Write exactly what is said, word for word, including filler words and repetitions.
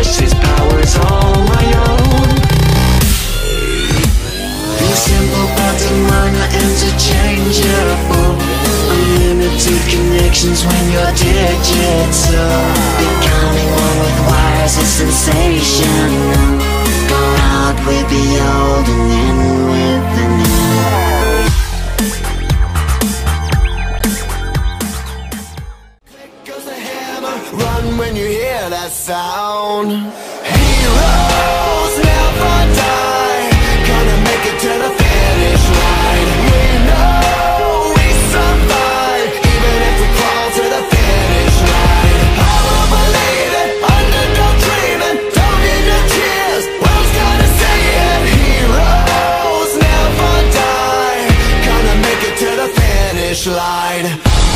flesh, this power's all my own. These simple parts of mine are interchangeable. Unlimited connections when you're digital. Becoming one with wires is sensational. Go out with the old and in with the new. Click goes the hammer, run when you hear that sound. Heroes never die, gonna make it to the finish line. We know we survive, even if we crawl to the finish line. I will believe it, underdog dreaming, don't need your tears, world's gonna say it. Heroes never die, gonna make it to the finish line.